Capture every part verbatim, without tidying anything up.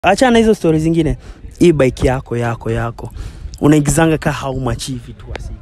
Acha na hizo stories zingine. Hii bike yako yako yako unaigizanga ka how much hivi tu asiku.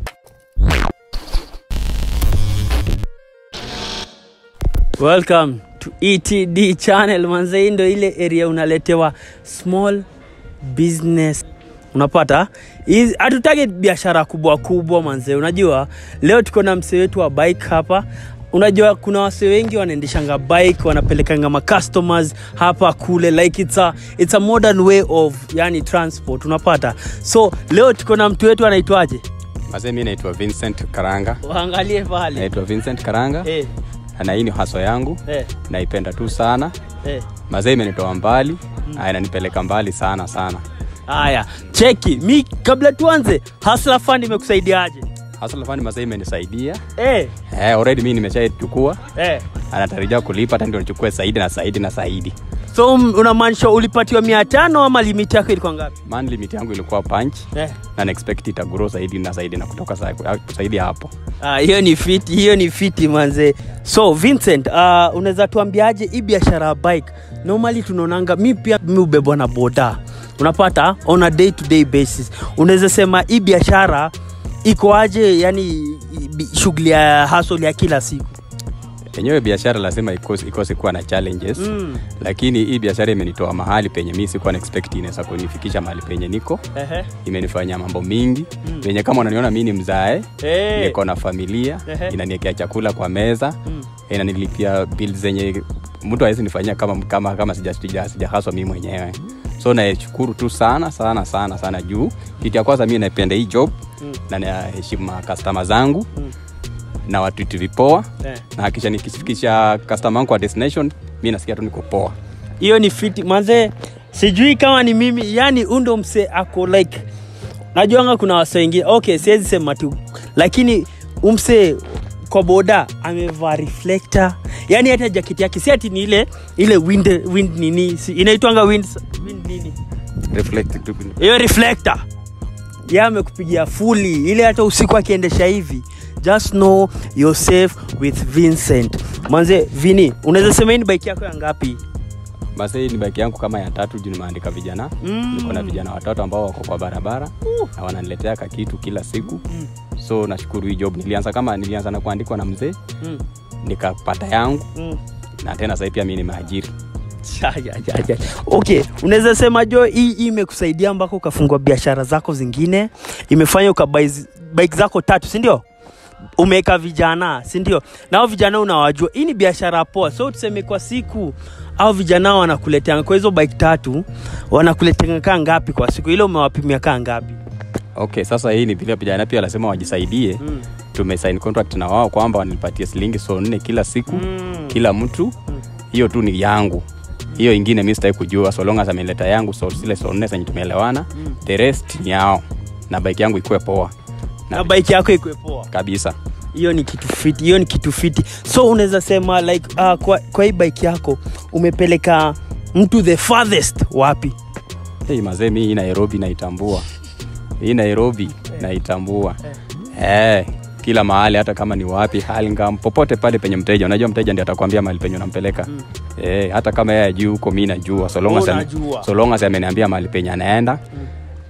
Welcome to E T D channel. Manze, ndo ile area unaletewa small business. Unapata? Hatutaki biashara kubwa kubwa manze. Unajua leo tuko na msee wetu wa bike hapa. Unajua kuna wase wengi wanaendeshanga bike, wanapelekanga ma customers hapa kule, like it's a it's a modern way of yani transport. Unapata? So leo tuko na mtu wetu anaitwaje? Mazee, mimi naitwa Vincent Karanga. Waangalie pale. Naitwa Vincent Karanga. Eh. Na hii ni haso yangu. Eh. Naipenda tu sana. Eh. Mazee, imenitoa mbali, mm. inanipeleka mbali sana sana. Haya, cheki. Mi kabla tuanze, Hustler Fund imekusaidiaje? Hustler Fund mazee imenisaidia. Eh. Eh, already mimi nimeshachukua. Eh. Anatarajia kulipa hata ndio nichukue zaidi na zaidi na zaidi. So unamaanisha ulipatiwa mia tano ama limit yako ilikuwa ngapi? Man, limit yangu ilikuwa punch. Eh. Na na expect ita grow zaidi na zaidi na kutoka zaidi hapo. Ah, hiyo ni fit, hiyo ni fiti manze. So Vincent, uh, unaweza tuambiaje hii biashara ya bike? Normally tunaonanga mimi pia mimi ubebwa na boda. Unapata on a day to day basis. Unaweza sema hii biashara iko aje, yani shughuli ya hustle ya kila siku? Yenyewe biashara lazima ikose ikose kuwa na challenges. Mm. Lakini hii biashara imenitoa mahali penye mimi sikuwa na expect inaweza kunifikisha mahali penye niko. Uh-huh. Imenifanyia mambo mingi. Mm. Penye kama unaniona mimi ni mzae, hey. Niko na familia, uh-huh. Inaniwekea chakula kwa meza, mm. Inanilipia bills zenye mtu hawezi nifanyia kama kama kama sijastija sijahaswa mimi mwenyewe. So naishukuru tu sana sana sana sana juu kitu ya kwanza mimi napenda hii job, mm. na naheshimu customer zangu, mm. na watu tu vipoa, yeah. Na hakisha nikifikisha customer wangu kwa destination mimi nasikia tu niko poa. Hiyo ni fiti manze. Sijui kama ni mimi, yani undo mse ako like najuanga kuna wase wengine okay siwezi sema tu, lakini umse kwa boda amevaa reflector, yani hata jacket yake si ati ni ile ile wind wind nini si, inaitwanga wind wind nini reflector. Hiyo reflector yeye amekupigia fully ile hata usiku akiendesha hivi. Just know you're safe with Vincent. Manze, Vini, unaweza sema ni bike yako ya ngapi? Basi ni bike yangu kama ya tatu juu nimeandika vijana. Mm. Niko na vijana watatu ambao wako kwa barabara, uh. na wananiletea kitu kila siku. Mm. So nashukuru hii job. Nilianza kama nilianza na kuandikwa na mzee. Mm. Nikapata yangu. Mm. Na tena sasa pia mimi nimeajiri. Ya ya ya. Okay, unaweza sema jo hii imekusaidia mpaka ukafungua biashara zako zingine, imefanya ukabuy bike zako tatu, si ndio? Umeka vijana, si ndio? Nao vijana unawajua. Hii ni biashara poa. So tuseme kwa siku au vijana wanakuletea kwa hizo bike tatu, wanakuletea kanga ngapi kwa siku? Ile umewapimia kanga ngapi? Okay, sasa hii ni vile vijana pia lazima wajisaidie. Mm. Tumesign contract na wao kwamba wananipatia shilingi so nne kila siku, mm. kila mtu. Hiyo mm. tu ni yangu. Hiyo ingine mimi sitaki kujua, so long as ameleta yangu so zile so nne zenye tumeelewana, mm. the rest ni yao. Na bike yangu ikuwe poa. Na, na bike yako ikuwe poa kabisa. Hiyo ni kitu fiti, hiyo ni kitu fiti. So unaweza sema like uh, kwa kwa hii bike yako umepeleka mtu the farthest wapi? Hey mazee, mimi Nairobi naitambua. Hii Nairobi eh. naitambua. Eh. Eh, kila mahali hata kama ni wapi, Halingam, popote pale penye mteja. Unajua mteja ndiye atakwambia mahali penye unampeleka. Mm. Eh, hata kama yeye ajui huko mimi najua. So long as so long as ameniambia mahali penye anaenda. Mm.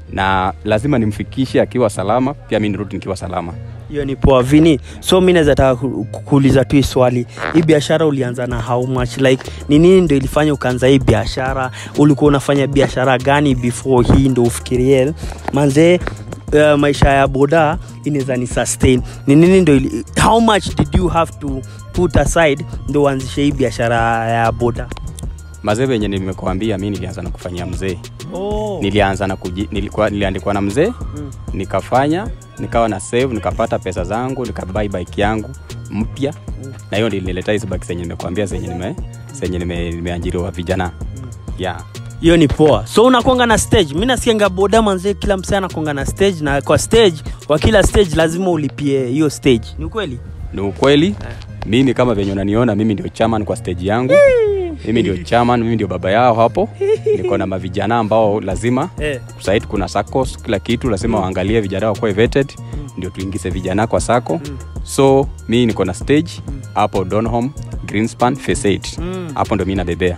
Na lazima nimfikishe akiwa salama, pia mimi nirudi nikiwa salama. Hiyo ni poa Vini. So mimi naweza kuuliza tu swali. Hii biashara ulianza na how much? Like ni nini ndio ilifanya ukaanza hii biashara? Ulikuwa unafanya biashara gani before hii ndio ufikirie manze uh, maisha ya boda inaweza ni sustain? Ni nini ndio how much did you have to put aside ndio uanzishe hii biashara ya boda? Mazee, venye nimekuambia mimi nilianza na kufanyia mzee. Oh. Nilianza na kuji, nilikuwa niliandikwa na mzee, mm. nikafanya, nikawa na save, nikapata pesa zangu, nikabuy bike yangu mpya. Mm. Na hiyo ndio nilileta hizo bike zenye nimekuambia zenye nime zenye nime nimeajiriwa vijana. Mm. Yeah. Hiyo ni poa. So unakuanga na stage. Mimi nasikianga boda manze kila msee anakuanga na stage, na kwa stage, kwa kila stage lazima ulipie hiyo stage. Ni ukweli? Ni ukweli. Eh. Mimi kama venye unaniona mimi ndio chairman kwa stage yangu. Mimi ndio chairman, mimi ndio baba yao hapo. Niko na mavijana ambao lazima eh. Site kuna sakos kila kitu lazima mm. waangalie vijana wako vetted, mm. ndio tuingize vijana kwa sako. Mm. So mimi niko na stage hapo mm. Donholm Greenspan Facade. Mm. Hapo ndo mimi nabebea.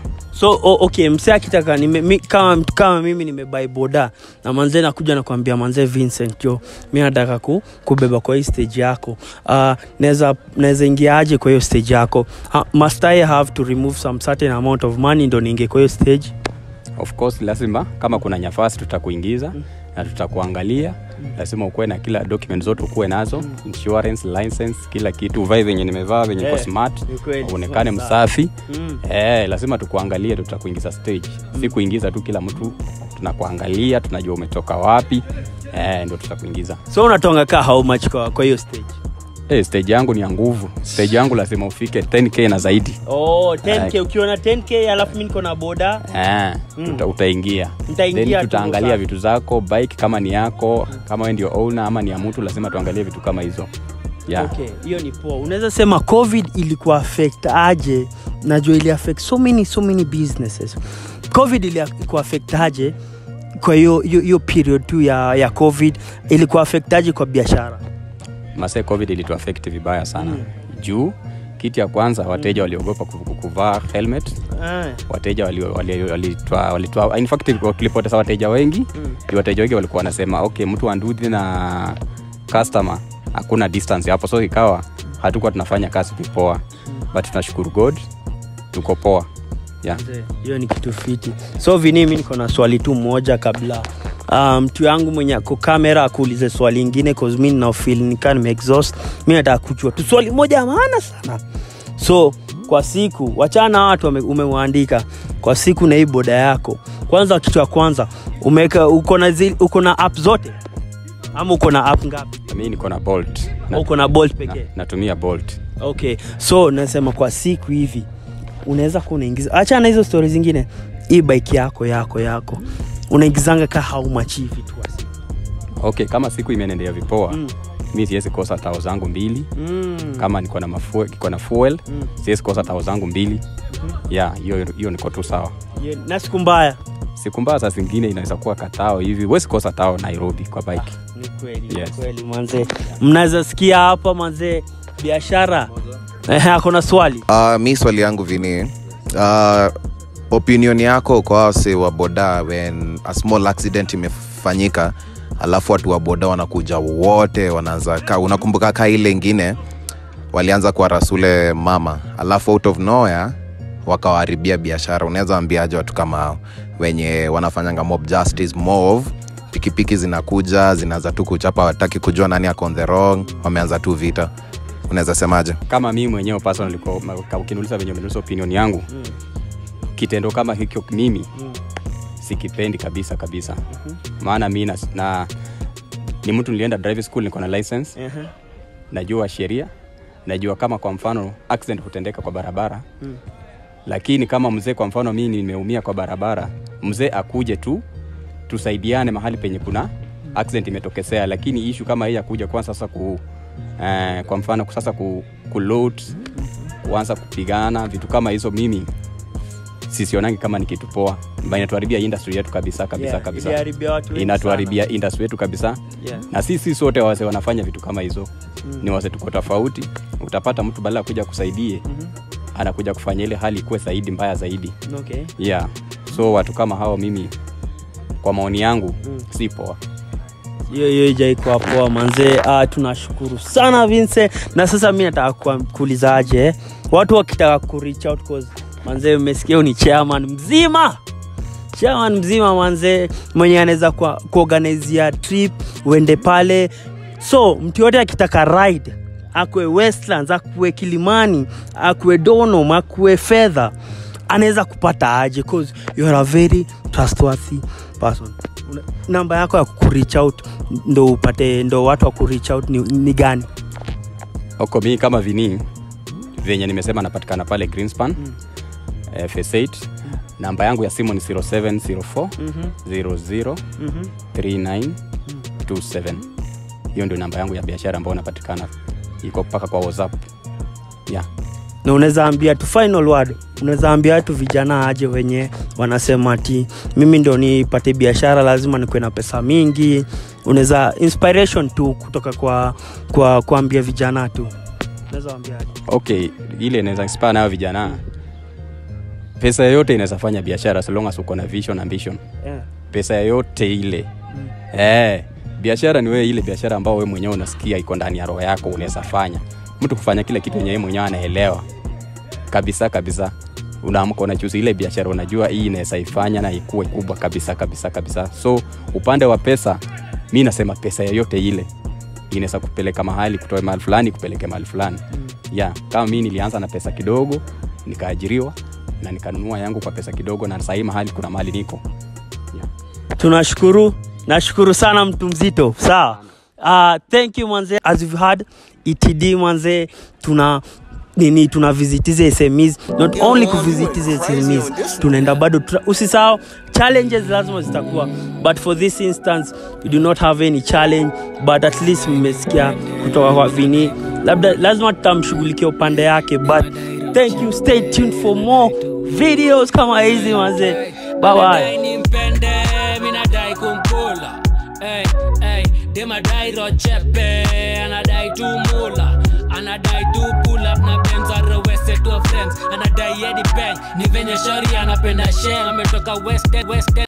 So oh, okay, msee akitaka nime kama kama mimi nimebuy boda na manze nakuja na kuambia manze Vincent yo mimi nataka ku, kubeba kwa hii stage yako. Uh naweza naweza ingiaje kwa hiyo stage yako? Uh, must I have to remove some certain amount of money ndo niingie kwa hiyo stage? Of course lazima kama kuna nafasi tutakuingiza mm. na tutakuangalia. Mm. Lazima ukuwe na kila document zote ukuwe nazo, mm. insurance, license, kila kitu, uvae venye nimevaa venye yeah. kwa smart, uonekane msafi. Mm. Eh, lazima tukuangalie tutakuingiza stage. Mm. Si kuingiza tu kila mtu, tunakuangalia, tunajua umetoka wapi. Eh, ndio tutakuingiza. So unatonga ka how much kwa kwa hiyo stage? Eh, stage yangu ni ya nguvu. Stage yangu lazima ufike ten K na zaidi. Oh, ten K. Ukiona ten K alafu mimi niko na boda. Eh, mm. uta, utaingia. Then tutaangalia vitu zako, bike kama ni yako, mm. kama wewe ndio owner ama ni ya mtu, lazima tuangalie vitu kama hizo. Yeah. Okay, hiyo ni poa. Unaweza sema COVID ilikuwa affect aje? Najua ili affect so many so many businesses. COVID ilikuwa affect aje? Kwa hiyo hiyo period tu ya ya COVID ilikuwa affect aje kwa biashara? Mase COVID ilitu affect vibaya sana. Mm. Juu kitu ya kwanza wateja waliogopa kuvaa helmet. Ah. Wateja walitoa walitoa in fact tulipoteza wateja wengi. Mm. Wateja wengi walikuwa wanasema okay, mtu andudhi na customer hakuna distance hapo, so ikawa hatukuwa tunafanya kazi poa. Mm. But tunashukuru God tuko poa. Yeah. Hiyo ni kitu fiti. So vini mimi niko na swali tu moja kabla um mtu yangu mwenye kwa kamera akuulize swali lingine cause mimi na feel nikani me exhaust. Mimi nataka kujua tu swali moja maana sana. So kwa siku wachana watu umemwandika kwa siku na hii boda yako. Kwanza kitu ya kwanza umeweka uko na uko na app zote ama uko na app ngapi? Mimi niko na Bolt. Na, uko na Bolt pekee? Na, natumia Bolt. Okay. So nasema kwa siku hivi unaweza kuingiza acha na hizo stories zingine, hii bike yako yako yako unaingizanga ka how much hivi tu asi? Okay, kama siku imenendea vipoa, mm. mimi siwezi kosa tao zangu mbili. Mm. Kama niko na mafuel, niko na fuel, mm. siwezi kosa tao zangu mbili. Mm-hmm. Yeah, hiyo hiyo niko tu sawa. Yeah, na siku mbaya. Siku mbaya saa zingine inaweza kuwa katao hivi. Wewe kosa tao Nairobi kwa bike. Ni kweli, yes. Ni kweli manze. Mnaweza sikia hapa manze biashara. Eh, hakuna swali. Ah, uh, mimi swali yangu vini. Ah, uh, opinion yako kwa wase wa boda when a small accident imefanyika alafu watu wa boda wanakuja wote wanaanza ka unakumbuka ka ile nyingine walianza kwa rasule mama alafu out of nowhere wakawaharibia biashara, unaweza ambiaje watu kama hao wenye wanafanyanga mob justice move, pikipiki zinakuja zinaanza tu kuchapa, wataki kujua nani ako on the wrong, wameanza tu vita, unaweza semaje? Kama mimi mwenyewe personally kwa ukiniuliza venye mimi opinion yangu, mm. kitendo kama hicho mimi mm. sikipendi kabisa kabisa. Mm-hmm. Maana mimi na, na ni mtu nilienda driving school, niko na license. Uh-huh. Najua sheria, najua kama kwa mfano accident hutendeka kwa barabara. Mm. Lakini kama mzee kwa mfano mimi nimeumia kwa barabara, mzee akuje tu tusaidiane mahali penye kuna accident imetokea, lakini issue kama hii akuja kwa sasa ku eh, kwa mfano sasa ku, ku load kuanza kupigana vitu kama hizo, mimi sisionangi kama ni kitu poa. Mbona inatuharibia industry yetu kabisa kabisa yeah, kabisa. Inatuharibia industry yetu kabisa. Yeah. Na sisi sote wase wanafanya vitu kama hizo. Mm. Ni wase tuko tofauti. Utapata mtu badala kuja kusaidie, mm-hmm. anakuja kufanya ile hali ikuwe zaidi mbaya zaidi. Okay. Yeah. So watu kama hao mimi kwa maoni yangu mm. si poa. Hiyo hiyo ijaikuwa poa manze. Ah, tunashukuru sana Vincent. Na sasa mimi nataka kuuliza aje watu wakitaka ku reach out cause manze umesikia ni chairman mzima. Chairman mzima manze mwenye anaweza kwa kuorganize trip uende pale. So mtu yote akitaka ride, akwe Westlands, akwe Kilimani, akwe Dono, akwe Fedha, anaweza kupata aje cause you are a very trustworthy person. Namba yako ya ku reach out ndo upate ndo watu wa ku reach out ni, ni gani? Oko mimi kama Vini venye nimesema napatikana pale Greenspan. Mm. F S eight. Mm. Namba yangu ya simu ni zero seven zero four zero zero three nine two seven. Hiyo ndio namba yangu ya biashara ambayo napatikana. Iko paka kwa WhatsApp. Yeah. Na unaweza ambia tu final word, unaweza ambia tu vijana aje wenye wanasema ati mimi ndio nipate biashara lazima nikuwe na pesa mingi. Unaweza inspiration tu kutoka kwa kwa kuambia vijana tu. Unaweza ambia aje? Okay, ile inaweza inspire nao vijana. pesa yote inaweza fanya biashara as long as uko na vision ambition. Yeah. Pesa yote ile. Mm. Eh, biashara ni wewe ile biashara ambao wewe mwenyewe unasikia iko ndani ya roho yako unaweza fanya. Mtu kufanya kile kitu yenyewe mwenyewe anaelewa. Kabisa kabisa. Unaamka unachuzi ile biashara unajua hii inaweza ifanya na ikuwe kubwa kabisa kabisa kabisa. So upande wa pesa mimi nasema pesa yote ile inaweza kupeleka mahali, kutoa mahali fulani kupeleka mahali fulani. Mm. Yeah, kama mimi nilianza na pesa kidogo, nikaajiriwa na nikanunua yangu kwa pesa kidogo na sasa hii mahali kuna mahali niko. Yeah. Tunashukuru, nashukuru sana mtu mzito. Sawa. Uh, thank you manze. As you've heard, E T D manze, tuna nini tuna visitize S M Es, not only ku visitize S M Es, tunaenda bado usisahau challenges lazima zitakuwa, but for this instance we do not have any challenge, but at least mmesikia kutoka kwa Vini, labda lazima tutamshughulikia upande yake. But thank you, stay tuned for more videos kama hizi manze. Bye bye. Hey, hey, dem a die rochepe, and I die to mula, and I die to pull up na Benz or West to friends, and I die Eddie Peng, ni venye shori anapenda share, ametoka West West.